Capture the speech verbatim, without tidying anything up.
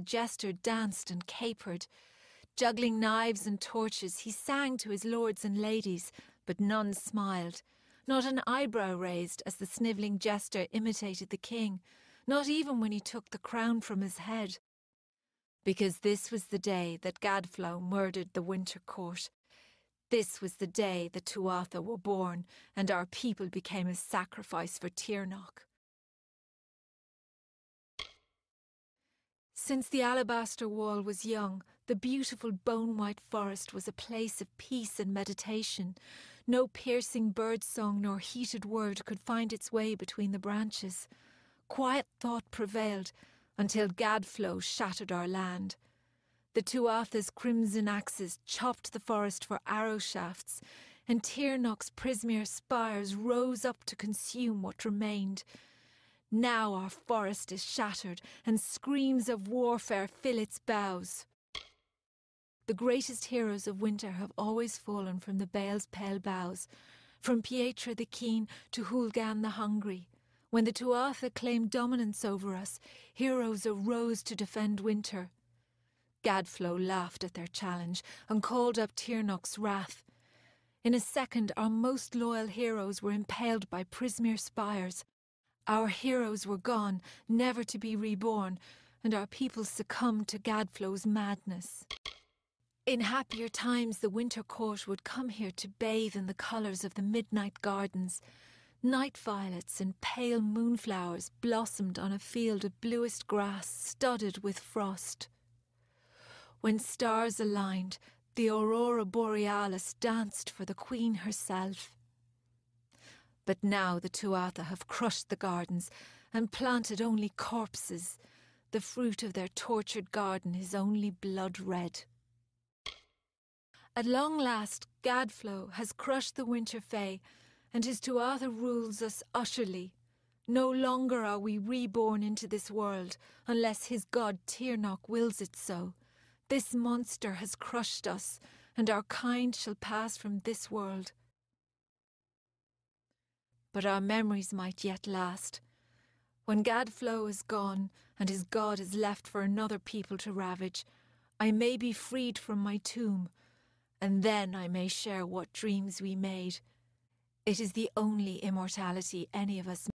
jester danced and capered. Juggling knives and torches, he sang to his lords and ladies, but none smiled. Not an eyebrow raised as the snivelling jester imitated the king, not even when he took the crown from his head. Because this was the day that Gadflow murdered the Winter Court. This was the day the Tuatha were born, and our people became a sacrifice for Tirnoch. Since the alabaster wall was young, the beautiful bone-white forest was a place of peace and meditation. No piercing bird song nor heated word could find its way between the branches. Quiet thought prevailed until Gadflow shattered our land. The Tuatha's crimson axes chopped the forest for arrow shafts, and Tirnoch's Prismeer spires rose up to consume what remained. Now our forest is shattered, and screams of warfare fill its boughs. The greatest heroes of winter have always fallen from the Bale's pale boughs, from Pietra the Keen to Hulgan the Hungry. When the Tuatha claimed dominance over us, heroes arose to defend winter. Gadflow laughed at their challenge and called up Tirnoch's wrath. In a second, our most loyal heroes were impaled by Prismeer spires. Our heroes were gone, never to be reborn, and our people succumbed to Gadflow's madness. In happier times, the Winter Court would come here to bathe in the colours of the midnight gardens. Night violets and pale moonflowers blossomed on a field of bluest grass studded with frost. When stars aligned, the Aurora Borealis danced for the Queen herself. But now the Tuatha have crushed the gardens and planted only corpses. The fruit of their tortured garden is only blood red. At long last, Gadflow has crushed the Winter Fae, and his Tuatha rules us utterly. No longer are we reborn into this world, unless his god Tirnoch wills it so. This monster has crushed us, and our kind shall pass from this world. But our memories might yet last. When Gadflow is gone, and his god is left for another people to ravage, I may be freed from my tomb, and then I may share what dreams we made. It is the only immortality any of us